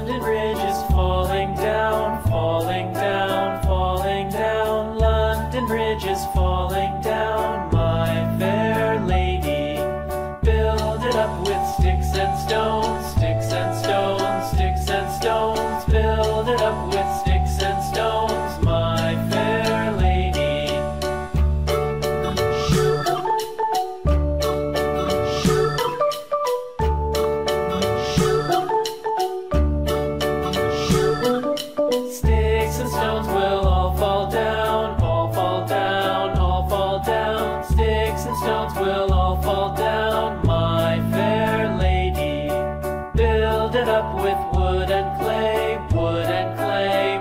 London Bridge is falling down, falling down, falling down. London Bridge is falling down, my fair lady. Build it up with sticks and stones, sticks and stones, sticks and stones. Build it up with sticks and stones, my fair lady. Sticks and stones will all fall down, all fall down, all fall down. Sticks and stones will all fall down, my fair lady. Build it up with wood and clay, wood and clay,